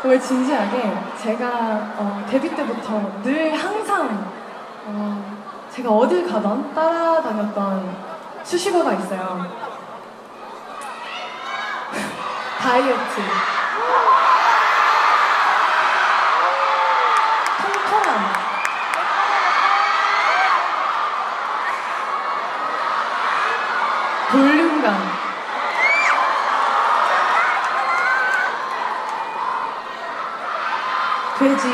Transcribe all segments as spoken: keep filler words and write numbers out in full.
정말 진지하게 제가 어, 데뷔 때부터 늘 항상 어, 제가 어딜 가던 따라다녔던 수식어가 있어요. 다이어트, 통통함, 볼륨감, 돼지,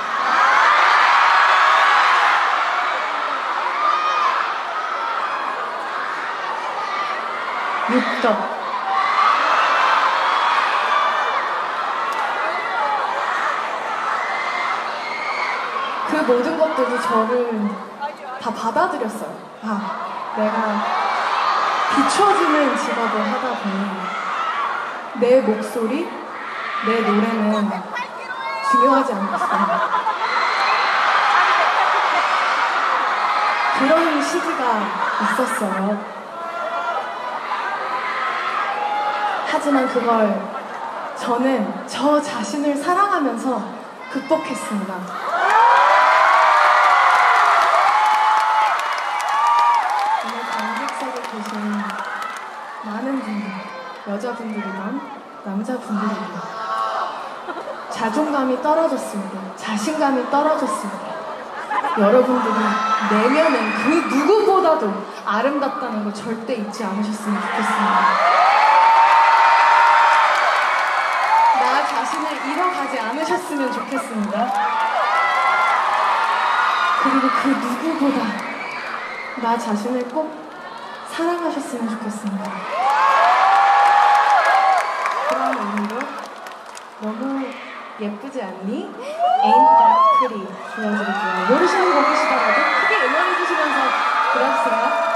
육덕, 그 모든 것들이 저를 다 받아들였어요. 아, 내가 비춰지는 직업을 하다 보니 내 목소리, 내 노래는 중요하지 않겠어. 그런 시기가 있었어요. 하지만 그걸 저는 저 자신을 사랑하면서 극복했습니다. 오늘 관객석에 계신 많은 분들, 여자분들이건 남자분들이건 자존감이 떨어졌습니다. 자신감이 떨어졌습니다. 여러분들이 내면은 그 누구보다도 아름답다는 걸 절대 잊지 않으셨으면 좋겠습니다. 나 자신을 잃어가지 않으셨으면 좋겠습니다. 그리고 그 누구보다 나 자신을 꼭 사랑하셨으면 좋겠습니다. 그런 의미로 너무 예쁘지 않니? Ain't that pretty 보여드릴게요. 모르시는 거 보시더라도 크게 응원해주시면서 들어주세요.